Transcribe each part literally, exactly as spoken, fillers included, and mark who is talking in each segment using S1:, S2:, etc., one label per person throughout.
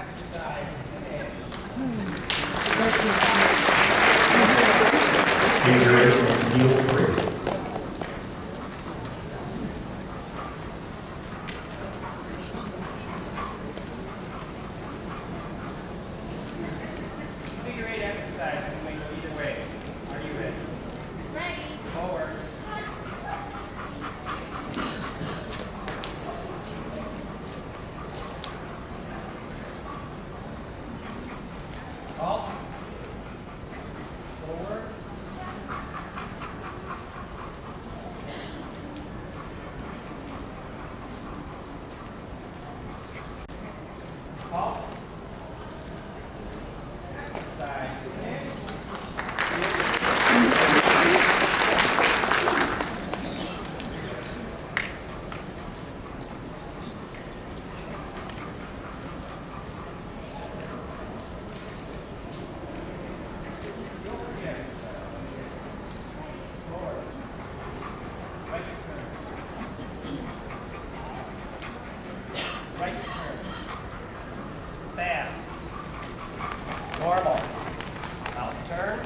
S1: Exercise, finish.
S2: Figure eight, heel free.
S1: Figure eight exercise, and we go either way. Are you ready?
S3: Ready.
S1: Forward. Halt. Forward. Halt. Exercise. Finish. Right turn. Fast. Normal. Out turn.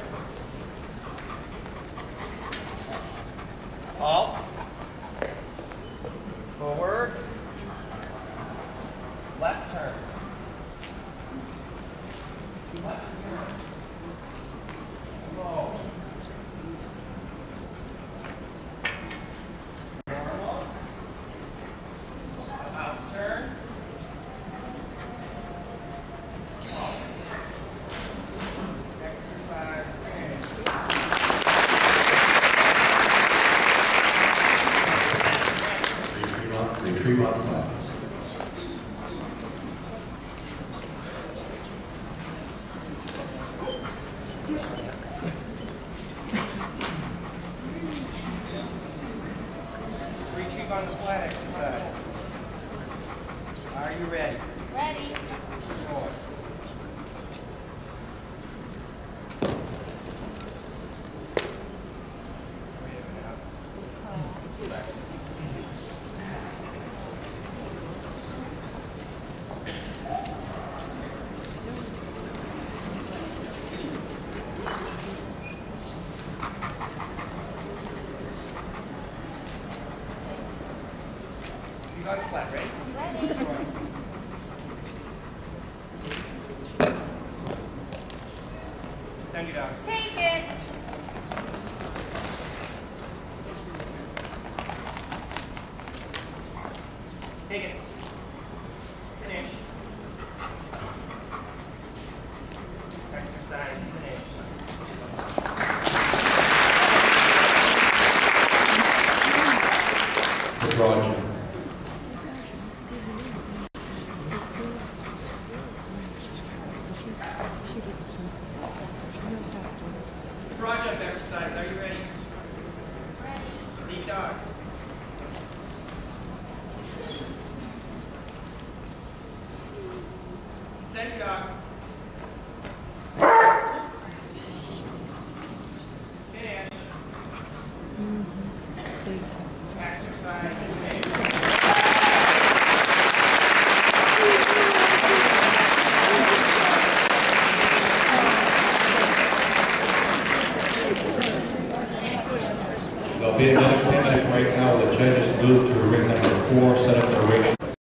S1: Halt. Forward. Left turn. Left turn. Slow. Normal. Out turn. Exercise. Finish.
S2: Retrieve on, retrieve on flat.
S1: Retrieve on the flat exercise. Are you ready?
S3: Ready.
S1: Four. Wait a minute. Relax. You got it flat, right?
S3: Ready.
S1: Send you down.
S3: Take it.
S1: Take it. Finish. Exercise. Finish.
S2: Withdraw jump.
S1: It's a broad jump exercise. Are you ready?
S3: Ready.
S1: Deep dog. Send dog. Finish. Exercise. Finish.
S2: There'll be another ten minute break now. The judges move to ring number four, set up their ring